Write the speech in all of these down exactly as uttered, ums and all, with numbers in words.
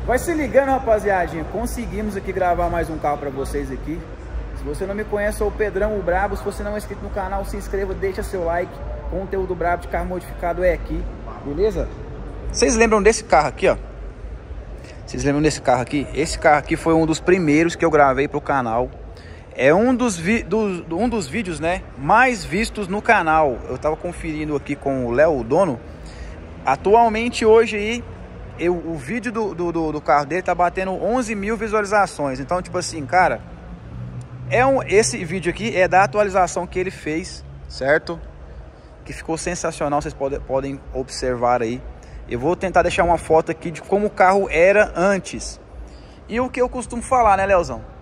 Vai se ligando, rapaziadinha. Conseguimos aqui gravar mais um carro pra vocês aqui. Se você não me conhece, sou o Pedrão, o Brabo. Se você não é inscrito no canal, se inscreva, deixa seu like. Conteúdo brabo de carro modificado é aqui, beleza? Vocês lembram desse carro aqui, ó? Vocês lembram desse carro aqui? Esse carro aqui foi um dos primeiros que eu gravei pro canal. É um dos, vi dos, um dos vídeos, né, mais vistos no canal. Eu tava conferindo aqui com o Léo, o dono. Atualmente, hoje aí, eu, o vídeo do, do, do carro dele tá batendo onze mil visualizações. Então, tipo assim, cara, é um, esse vídeo aqui é da atualização que ele fez, certo? Que ficou sensacional, vocês podem, podem observar aí. Eu vou tentar deixar uma foto aqui de como o carro era antes. E o que eu costumo falar, né, Leozão?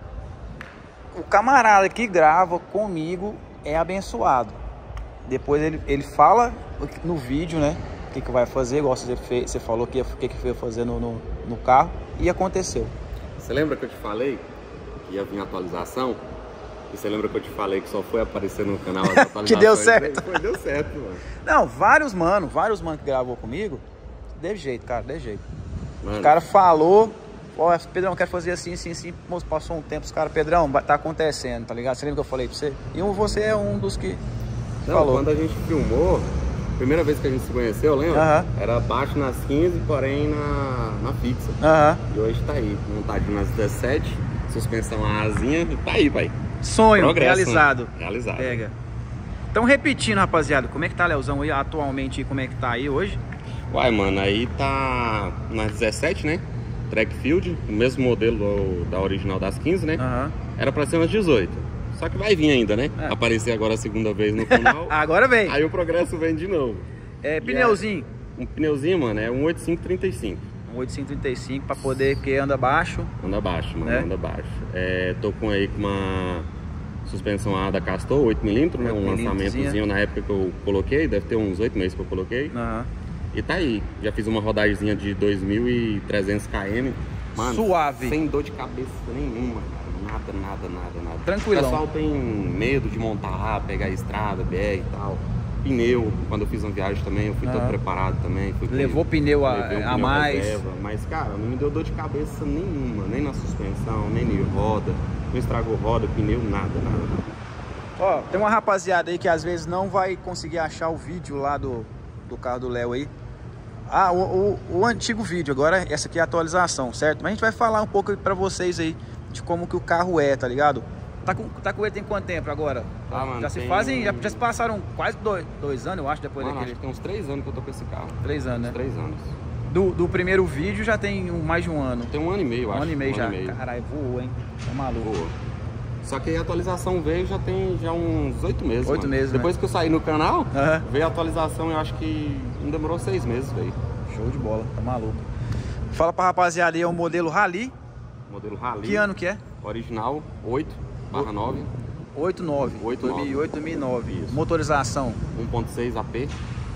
O camarada que grava comigo é abençoado. Depois ele, ele fala no vídeo, né? O que, que vai fazer, igual você, fez, você falou que ia, o que, que ia fazer no, no, no carro. E aconteceu. Você lembra que eu te falei que ia vir atualização? E você lembra que eu te falei que só foi aparecer no canal as atualizações? Que deu certo. Foi, deu certo, mano. Não, vários mano, vários mano que gravou comigo, de jeito, cara, de jeito. Mano. O cara falou, ó, Pedrão, eu quero fazer assim, assim, assim. Moço, passou um tempo, os caras, Pedrão, tá acontecendo, tá ligado? Você lembra que eu falei pra você? E você é um dos que Não, falou. Quando a gente filmou, primeira vez que a gente se conheceu, lembra? Uh-huh. Era baixo nas quinze, porém na, na fixa. Aham. Uh-huh. E hoje tá aí, montadinho nas dezessete, suspensão a asinha, e tá aí, pai. Sonho Progresso, realizado. Né? Realizado. Pega. Então, repetindo, rapaziada, como é que tá, Leozão, aí atualmente, como é que tá aí hoje? Uai, mano, aí tá nas dezessete, né? Track Field, o mesmo modelo da original das quinze, né? Aham. Era pra ser umas dezoito. Só que vai vir ainda, né? É. Aparecer agora a segunda vez no canal. Agora vem. Aí o progresso vem de novo. É, pneuzinho. É, um pneuzinho, mano, é um oitenta e cinco trinta e cinco. Um oitenta e cinco trinta e cinco pra poder, porque anda baixo. Anda baixo, mano, É. anda baixo. É, tô com aí com uma suspensão A da Castor, oito milímetros, né? Um lançamentozinho na época que eu coloquei, deve ter uns oito meses que eu coloquei. Aham. E tá aí, já fiz uma rodagemzinha de dois mil e trezentos quilômetros. Mano, suave. sem dor de cabeça nenhuma, cara. Nada, nada, nada, nada. Tranquilão. O pessoal tem medo de montar, pegar a estrada, B R e tal. Pneu, quando eu fiz uma viagem também, eu fui Aham. todo preparado também. Fui Levou com, pneu a, levei um a pneu mais. reserva, mas, cara, não me deu dor de cabeça nenhuma. Nem na suspensão, nem em roda. Não estragou roda, pneu, nada, nada, nada. Ó, tem uma rapaziada aí que às vezes não vai conseguir achar o vídeo lá do, do carro do Léo aí. Ah, o, o, o antigo vídeo, agora essa aqui é a atualização, certo? Mas a gente vai falar um pouco pra vocês aí de como que o carro é, tá ligado? Tá com, tá com ele tem quanto tempo agora? Ah, mano, já se tem... fazem, já, já se passaram quase dois, dois anos, eu acho, depois Mano, daquele... acho que tem uns três anos que eu tô com esse carro. Três anos, uns né? Três anos. Do, do primeiro vídeo já tem um, mais de um ano. Tem um ano e meio, eu Um acho. ano e meio um já. Ano e meio. Caralho, voou, hein? Tá maluco. Boa. Só que a atualização veio já tem já uns oito meses. Oito mano. meses, Depois né? que eu saí no canal, Aham. veio a atualização, eu acho que não demorou seis meses, veio. Show de bola, tá maluco. Fala pra rapaziada aí, é o modelo Rally. Modelo Rally. Que ano que é? Original, oito barra nove. oito nove. oito nove. dois mil e oito, dois mil e nove. Isso. Motorização. um ponto seis A P.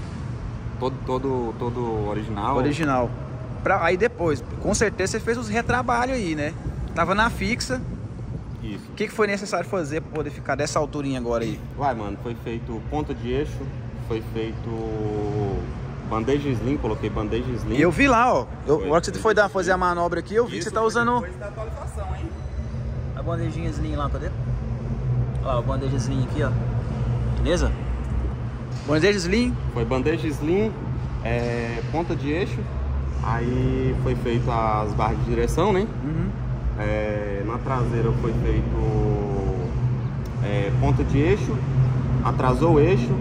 Todo, todo, todo original. Original. Pra, aí depois, com certeza você fez os retrabalhos aí, né? Tava na fixa. Isso. O que, que foi necessário fazer pra poder ficar dessa alturinha agora aí? Uai, mano, foi feito ponta de eixo, foi feito bandeja slim, coloquei bandeja slim. E eu vi lá, ó. Eu, Foi, a hora que você foi foi dar, fazer a manobra aqui, eu vi que você tá usando Depois da atualização, hein? a bandejinha slim lá, cadê? Olha lá, a bandeja slim aqui, ó. Beleza? Bandeja slim. Foi bandeja slim, é, ponta de eixo, aí foi feito as barras de direção, né? Uhum. É, na traseira foi feito é, ponta de eixo, atrasou o eixo,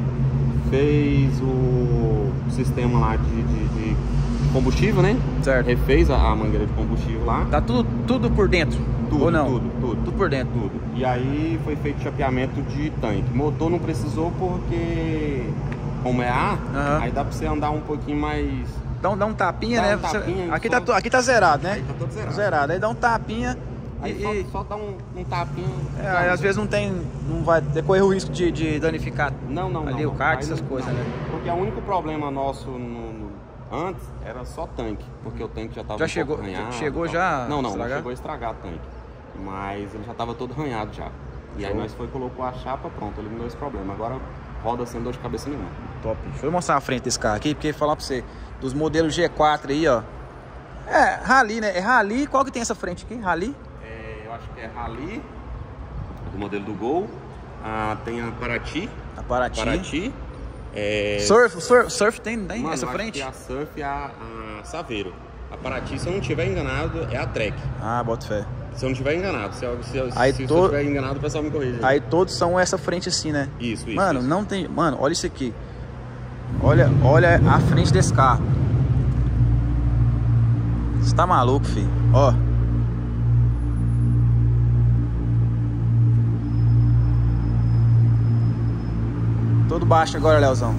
fez o sistema lá de, de, de combustível, né? Certo. Refez a, a mangueira de combustível lá. Tá tudo, tudo por dentro? Tudo, Ou não? tudo, tudo. Tudo por dentro? Tudo. E aí foi feito chapeamento de tanque. Motor não precisou porque, como é A, Uhum. aí dá pra você andar um pouquinho mais... Dá um, dá um tapinha, Dá né? um tapinha, aqui, só- tá, aqui tá zerado, né? Aí tá todo zerado. Zerado. Aí dá um tapinha Aí e... só, e- só dá um, um tapinha. é, aí às vezes não tem... Não vai decorrer o risco de, de danificar Não, não, ali não. o kart, Aí essas não- coisas, não. né? Porque o único problema nosso no, no- antes era só tanque. Porque o tanque já tava Já um chegou- pouco arranhado. chegou e tal. já Não, não, não estragar? chegou a estragar tanque. Mas ele já tava todo arranhado já. E aí Show. nós foi, colocou a chapa, pronto, eliminou esse problema. Agora roda sem dor de cabeça nenhuma. Top. Deixa eu mostrar a frente desse carro aqui, porque falar pra você, dos modelos G quatro aí, ó. É, Rally, né? É Rally. Qual que tem essa frente aqui? Rally? É, eu acho que é Rally, do modelo do Gol. Ah, tem a Paraty. A Paraty. Paraty. É... Surf, surf, surf tem, tem Mano, essa eu frente? acho que a Surf é a, a Saveiro. A Paraty, se eu não estiver enganado, é a Trek. Ah, bota fé. Se eu não estiver enganado. Se eu, se eu, Aí se to... eu estiver enganado, o pessoal me corrige. Aí todos são essa frente assim, né? Isso, isso. Mano, isso. não tem... Mano, olha isso aqui. Olha, olha a frente desse carro. Você tá maluco, filho? Ó. Todo baixo agora, Leozão.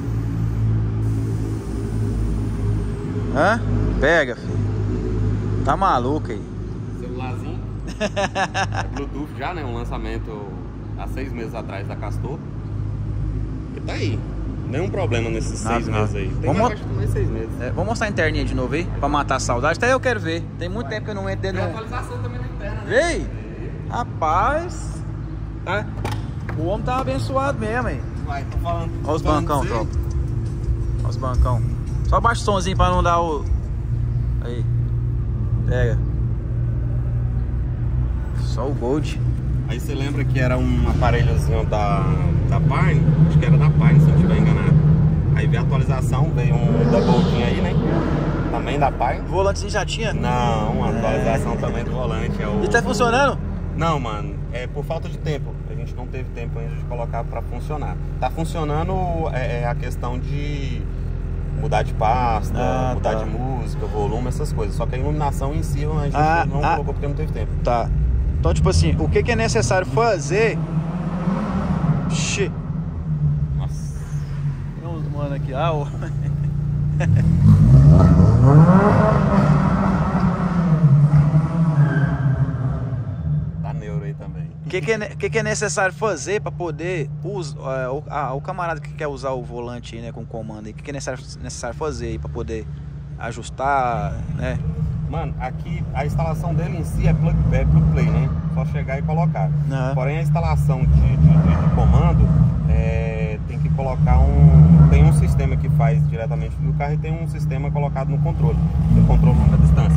Hã? Pega, filho. Tá maluco aí. Celularzinho. É Bluetooth já, né? Um lançamento há seis meses atrás da Castor. E tá aí. Nenhum problema nesses Nada, seis nada. meses aí. Tem Vamos mais, mais seis meses. É, vamos mostrar a interninha de novo aí, pra matar a saudade. Até eu quero ver. Tem muito tempo que eu não entro dentro Tem do... atualização também na interna, né? Vem! Rapaz! Tá? O homem tá abençoado mesmo, hein? Vai, tô falando. Olha os tô falando bancão, pra você. tropa. Olha os bancão. Só baixa o somzinho pra não dar o... Aí. Pega. Só o Gold. Aí você lembra que era um aparelhozinho da, da Pine? Acho que era da Pine, se eu não estiver enganado. Aí veio a atualização, veio um da Goldinho aí, né? Também da Pine. O volantezinho já tinha? Não, uma atualização é. também do volante. É o... E tá funcionando? Não, mano, é por falta de tempo. A gente não teve tempo ainda de colocar pra funcionar. Tá funcionando é, é a questão de mudar de pasta, ah, mudar tá. de música, volume, essas coisas. Só que a iluminação em si a gente ah, não ah, colocou porque não teve tempo. Tá. Então, tipo assim, o que, que é necessário fazer? Xê. Nossa. Tem uns mano aqui. Ah, ó. Tá neuro aí também. O que, que, é, que, que é necessário fazer para poder usar é, o, ah, o camarada que quer usar o volante aí, né, com comando, o que, que é necessário, necessário fazer aí para poder ajustar, né? Mano, aqui a instalação dele em si é plug, é plug play, né? Só chegar e colocar. Uhum. Porém a instalação de, de, de comando é, tem que colocar um... Tem um sistema que faz diretamente do carro e tem um sistema colocado no controle. No controle longa distância.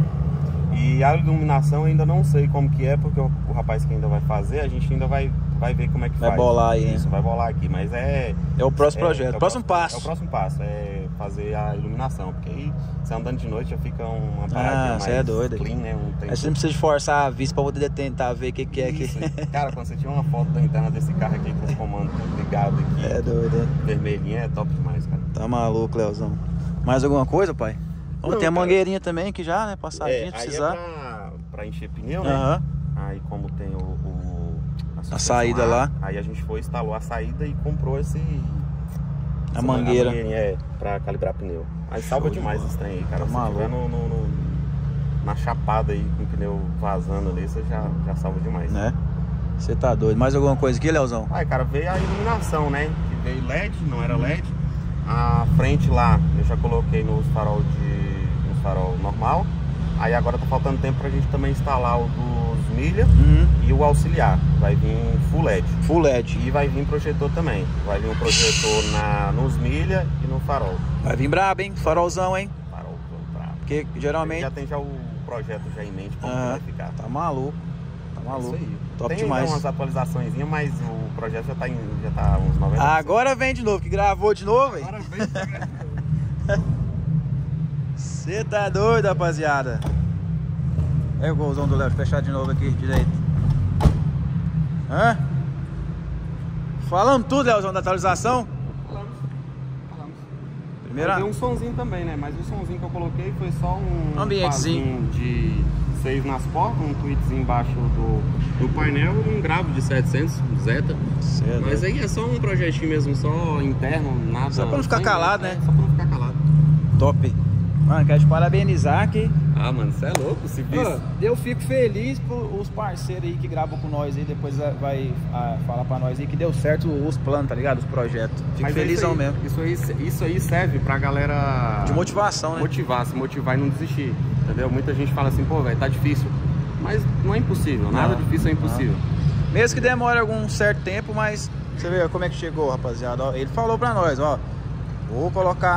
E a iluminação eu ainda não sei como que é, porque o, o rapaz que ainda vai fazer, a gente ainda vai, vai ver como é que vai faz. Vai bolar aí, Isso, né? vai bolar aqui, mas é... É o próximo é, projeto, é o próximo passo. É o próximo passo, é fazer a iluminação, porque aí você andando de noite já fica uma paradinha ah, mais é doido. clean, né? Um Aí você não precisa de forçar a vista pra poder tentar ver o que, que é aqui. Cara, quando você tira uma foto da interna desse carro aqui com os comandos ligados aqui, é doido, é? Vermelhinho, é top demais, cara. Tá maluco, Leozão. Mais alguma coisa, pai? Vamos ter a mangueirinha também aqui já, né? Passadinha, é, precisar. Aí é pra, pra encher pneu, né? Uhum. Aí como tem o, o a, a saída lá, lá, aí a gente foi, instalou a saída e comprou esse... A mangueira. A é, pra calibrar pneu. Aí Show salva de demais bola. esse trem aí, cara. Tá Se maluco. tiver no, no, no, na chapada aí, com o pneu vazando ali, você já, já salva demais. Né? Você tá doido. Mais alguma coisa aqui, Leozão? Aí, cara, veio a iluminação, né? Que veio L E D, não era L E D. A frente lá, eu já coloquei nos farol de... nos farol normal. Aí agora tá faltando tempo pra gente também instalar o dos milha uhum. e o auxiliar. Vai vir Full L E D. Full L E D. E vai vir projetor também. Vai vir um projetor na, nos milha e no farol. Vai vir brabo, hein? Farolzão, hein? Farol brabo. Porque geralmente... Já tem já o projeto já em mente como ah, vai ficar. Tá maluco. Tá maluco. É isso aí. Top tem demais. Tem umas atualizações, mas o projeto já tá, em, já tá uns noventa por cento. Agora vem de novo, que gravou de novo, hein? Agora vem de novo. Você tá doido, rapaziada. É o golzão do Léo, fechar de novo aqui, direito. Hã? Falamos tudo, Léozão, da atualização? Falamos. Falamos. Primeira... Tem um sonzinho também, né? Mas o sonzinho que eu coloquei foi só um... ambientezinho de seis nas portas, um tweetzinho embaixo do, do painel e um gravo de setecentos, um Zeta. Cedo. Mas aí é só um projetinho mesmo, só interno, nada... Só pra não ficar calado, né? Só pra não ficar calado. Top. Mano, quero te parabenizar aqui. Ah, mano, você é louco, se Ô, eu fico feliz por os parceiros aí que gravam com nós aí, depois vai ah, falar pra nós aí que deu certo os planos, tá ligado? Os projetos. Fico Mas felizão isso aí, mesmo. Isso aí, isso aí serve pra galera... De motivação, né? Motivar, se motivar e não desistir, entendeu? Muita gente fala assim, pô, velho, tá difícil. Mas não é impossível, nada não, difícil é impossível. Não. Mesmo que demore algum certo tempo, mas você vê como é que chegou, rapaziada. Ó, ele falou pra nós, ó, vou colocar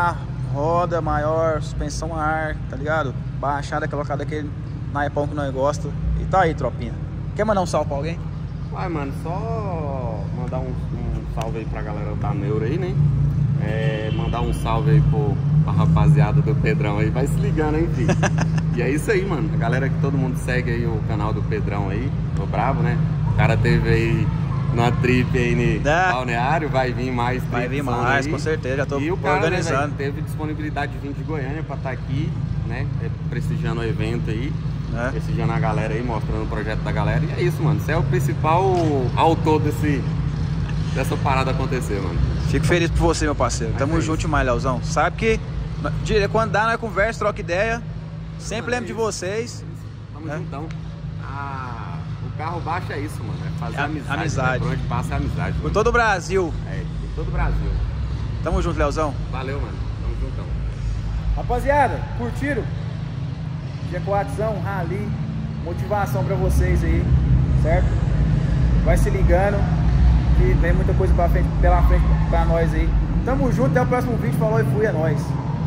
roda maior, suspensão a ar, tá ligado? Baixada, colocada aquele naipão que nós gosta. E tá aí, tropinha. Quer mandar um salve pra alguém? Vai, mano, só mandar um, um salve aí pra galera da Neuro aí, né? É, mandar um salve aí pro, pra rapaziada do Pedrão aí. Vai se ligando, hein, filho? E é isso aí, mano. A galera que todo mundo segue aí o canal do Pedrão aí, o Brabo, né? O cara teve aí numa trip aí no é. balneário, vai vir mais. Vai vir mais, aí. Com certeza, já tô e o cara, organizando. Né, teve disponibilidade de vir de Goiânia pra estar tá aqui, né? Prestigiando o evento aí. É. Prestigiando a galera aí, mostrando o projeto da galera. E é isso, mano. Você é o principal autor desse, dessa parada acontecer, mano. Fico feliz por você, meu parceiro. Mas Tamo é junto demais, Leozão. Sabe que quando dá, nós conversa, troca ideia. Sempre lembro de vocês. Tamo é. juntão. Ah, o carro baixo é isso, mano. É fazer é amizade. amizade. Né? Por onde passa é amizade. Por mano. todo o Brasil. É, por todo o Brasil. Tamo junto, Leozão. Valeu, mano. Tamo juntão. Rapaziada, curtiram? G quatro, rally, motivação pra vocês aí, certo? Vai se ligando, que vem muita coisa pra frente, pela frente pra nós aí. Tamo junto, até o próximo vídeo. Falou e fui, é nóis.